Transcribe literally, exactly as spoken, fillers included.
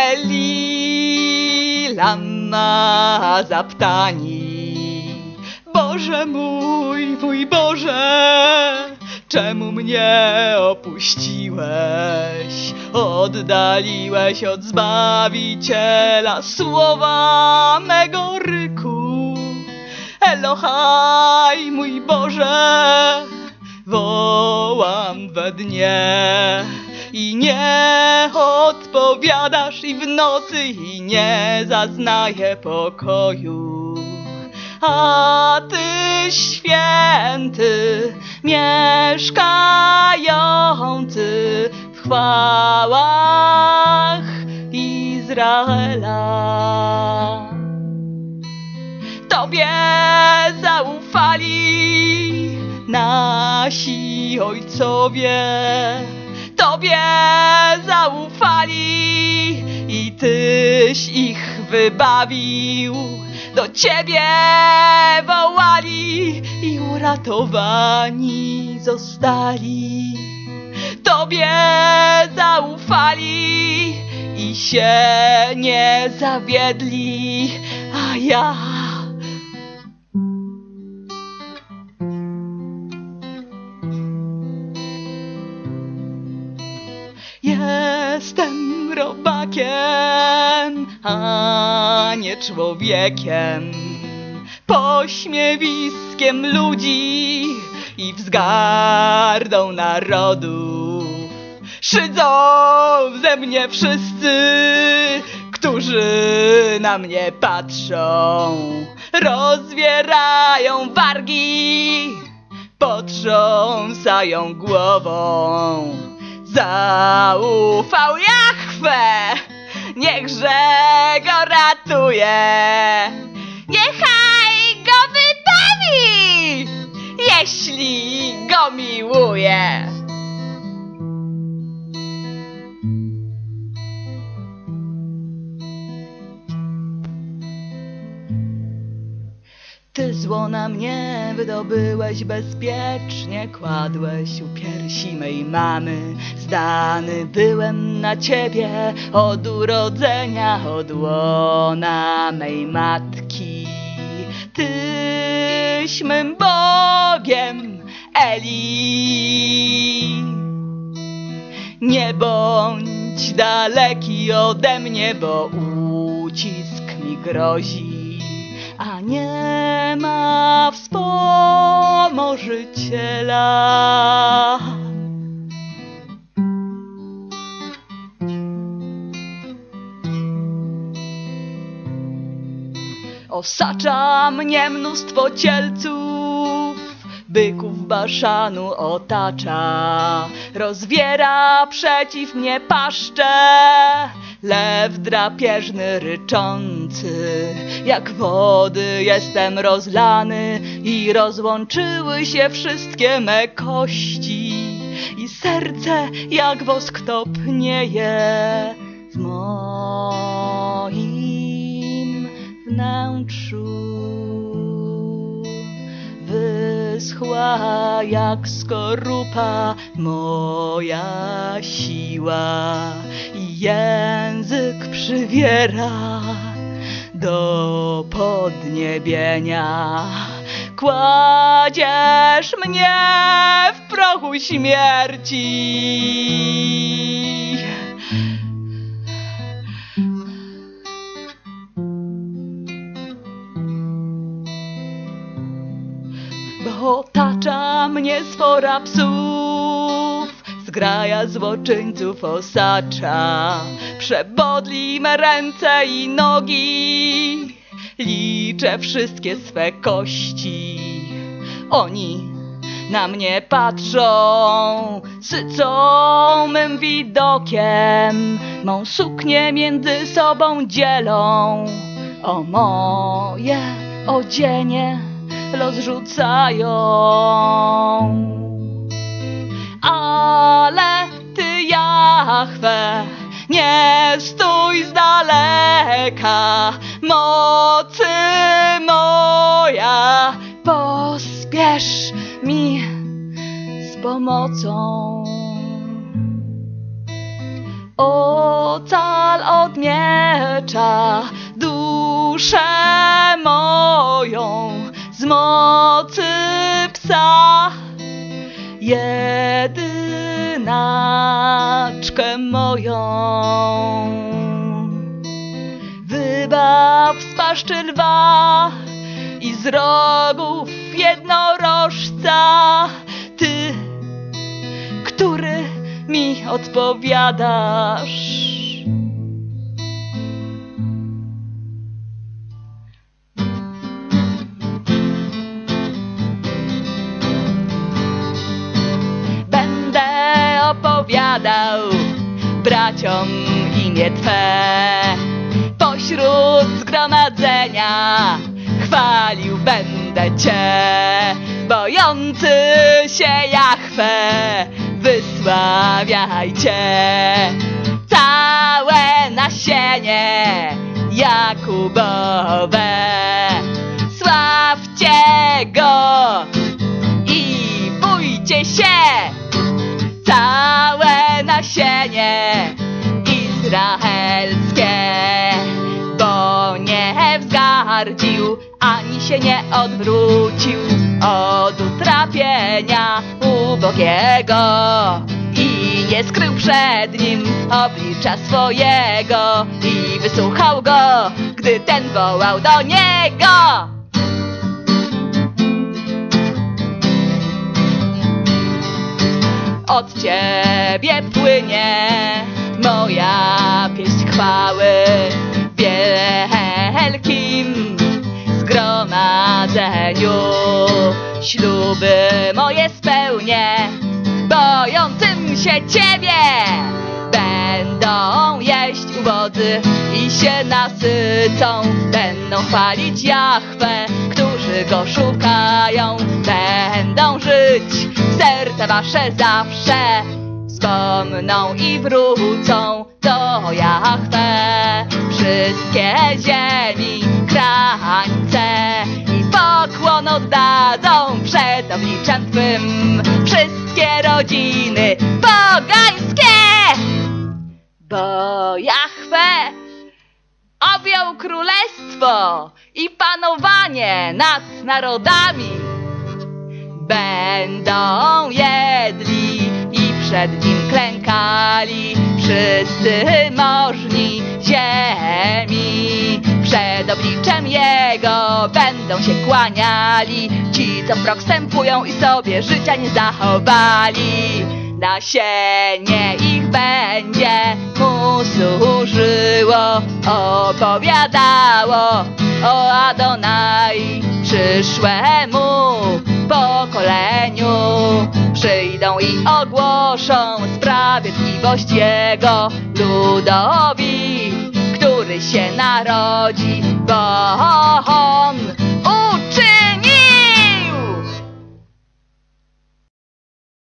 Eli lama zaptani. Boże mój, mój Boże, czemu mnie opuściłeś? Oddaliłeś od Zbawiciela słowa mego ryku. Elohaj, mój Boże, wołam we dnie i nie odpowiadasz, i w nocy i nie zaznaję pokoju. A Ty, święty, mieszkający w chwałach Izraela, Tobie zaufali nasi ojcowie, Tobie zaufali i Tyś ich wybawił. Do Ciebie wołali i uratowani zostali. Tobie zaufali i się nie zawiedli, a ja jestem robakiem, a nie człowiekiem, pośmiewiskiem ludzi i wzgardą narodów. Szydzą ze mnie wszyscy, którzy na mnie patrzą, rozwierają wargi, potrząsają głową. Zaufał Jahwe, niechże go ratuje, niechaj go wybawi, jeśli go miłuje. Ty zło na mnie wydobyłeś bezpiecznie, kładłeś u piersi mej mamy. Zdany byłem na Ciebie od urodzenia, od łona mej matki. Tyś mym Bogiem, Eli. Nie bądź daleki ode mnie, bo ucisk mi grozi, a nie ma wspomożyciela. Osacza mnie mnóstwo cielców, byków Baszanu otacza, rozwiera przeciw mnie paszczę. Lew drapieżny ryczący, jak wody jestem rozlany i rozłączyły się wszystkie me kości i serce jak wosk topnieje w moim wnętrzu. Wyschła jak skorupa moja siła i język przywiera do podniebienia. Kładziesz mnie w prochu śmierci. Bo otacza mnie swora psów, zgraja złoczyńców osacza, przebodli me ręce i nogi, liczę wszystkie swe kości. Oni na mnie patrzą, sycą mym widokiem, mą suknię między sobą dzielą, o moje odzienie rozrzucają. Ale Ty, Jahwe, nie stój z daleka, mocy moja, pospiesz mi z pomocą. Od ocal od miecza duszę moją z mocy psa. Jedynaczkę moją wybaw z paszczy lwa i z rogów jednorożca, ty, który mi odpowiadasz. Będę opowiadał braciom imię Twe, pośród zgromadzenia chwalił będę Cię. Bojący się Jahwe, wysławiajcie. Całe nasienie Jakubowe, sławcie Go i bójcie się. Całe nasienie izraelskie, bo nie wzgardził, ani się nie odwrócił od utrapienia ubogiego i nie skrył przed nim oblicza swojego i wysłuchał go, gdy ten wołał do niego. Od Ciebie płynie moja pieśń chwały w wielkim zgromadzeniu. Śluby moje spełnię bojącym się Ciebie. Będą jeść ubodzy i się nasycą, będą chwalić Jahwe, którzy Go szukają. Będą żyć, serca wasze zawsze wspomną i wrócą do Jahwe. Wszystkie ziemi krańce i pokłon oddadzą przed obliczem Twym. Wszystkie rodziny pogańskie, bo Jahwe objął królestwo i panowanie nad narodami. Będą jedli i przed Nim klękali wszyscy możni ziemi. Przed obliczem Jego będą się kłaniali ci, co wprok wstępują i sobie życia nie zachowali. Nasienie ich będzie Mu służyło, opowiadało o Adonai przyszłemu pokoleniu. Przyjdą i ogłoszą sprawiedliwość Jego ludowi, który się narodzi, bo On